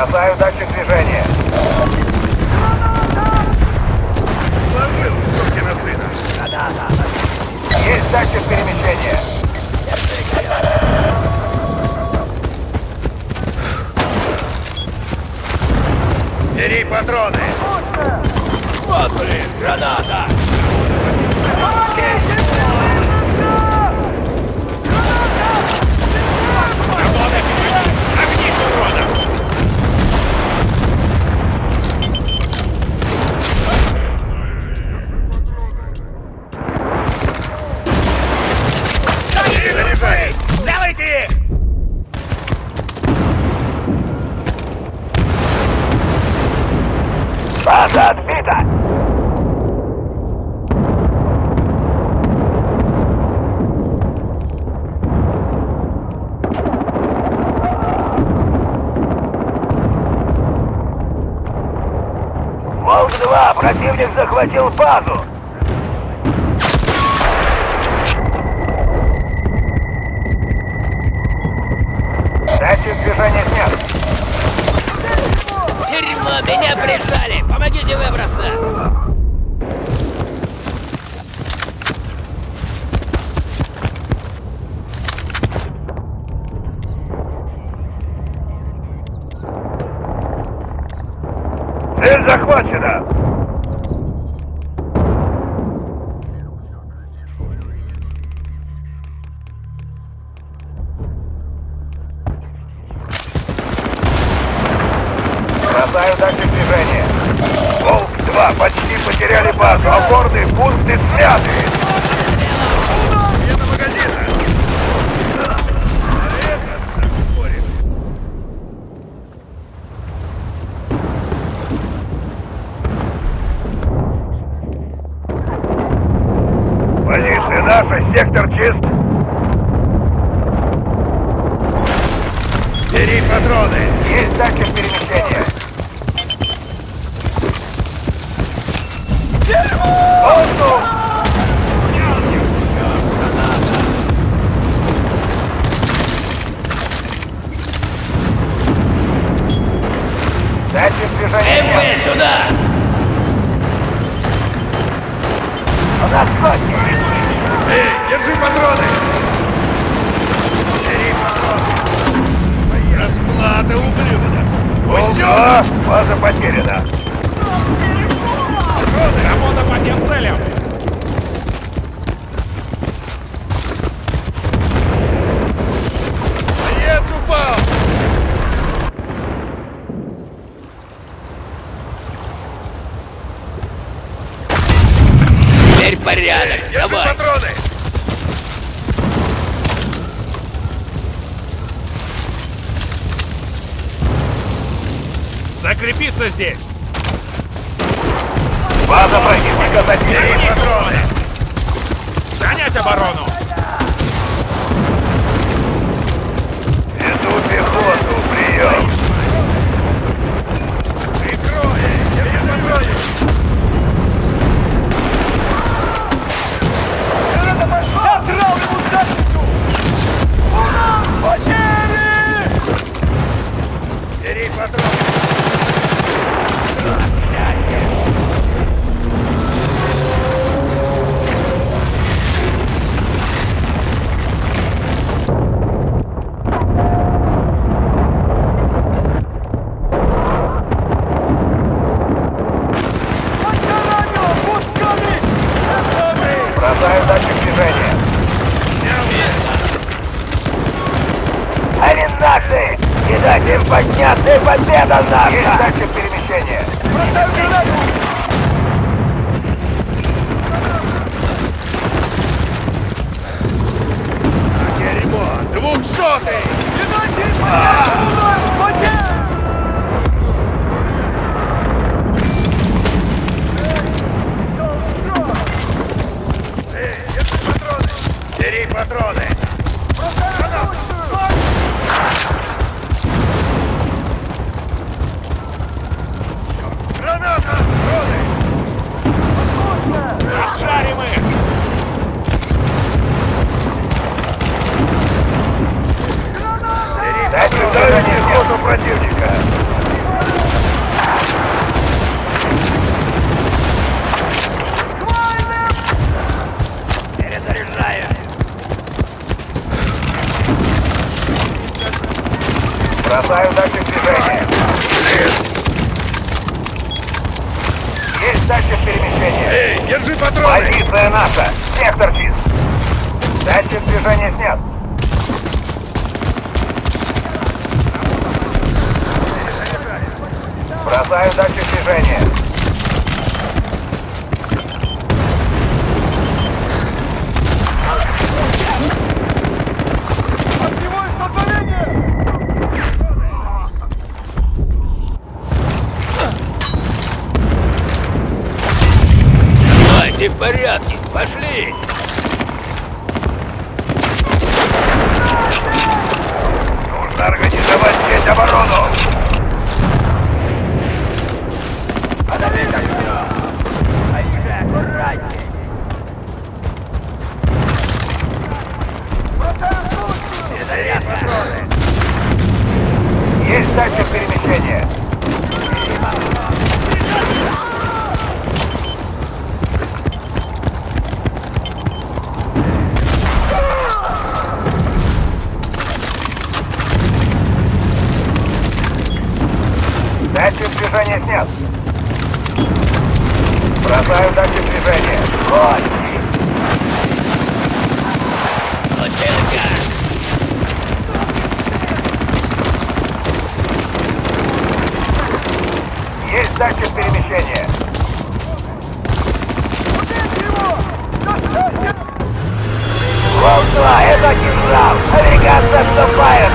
Бросаю датчик движения. Сложил сукина сына. Есть датчик перемещения. Бери патроны. Вот, блин, граната! Огни, уродов! Заряжай. Давайте их! База отбита! Волк-2, противник захватил базу! Датчик движения снят! Дерьмо, меня прижали! Помогите выбраться! Цель захвачена! Бросаю датчик движения. Волк-2, почти потеряли базу. Опорные пункты сняты. Где-то магазина. Позиция наша, сектор чист. Бери патроны. Есть датчик перемещения. Воздух! Датчик движения. МП сюда! У нас сотни. Эй, держи патроны. Бери патроны. Расплата, ублюдок. Волк-2, база потеряна. Работа по всем целям! Боец упал. Теперь порядок! Держи Давай! патроны. Закрепиться здесь! База противника Бери затеряна. патроны. Занять оборону! Веду пехоту, прием. Прикрой. Держи патроны. Бери патроны. Бросаю датчик движения. Они наши! Не дать им подняться, и победа наша! Есть датчик перемещения. Бросаю гранату! Дерьмо. 200-й. Бери патроны. Граната! Патроны! Шарим их! Датчик движения, нету противника. Бросаю датчик движения. Есть датчик перемещения. Эй, держи патроны! Позиция наша. Сектор чист. Датчик движения снят. Бросаю датчик движения. Ой, ты в порядке. Пошли. Нужно организовать здесь оборону. Есть датчик перемещения. Датчик движения снят. Бросаю датчик движения. Вот. Лучинка. Есть датчик перемещения. Волк-2, это генерал. Американцы отступают.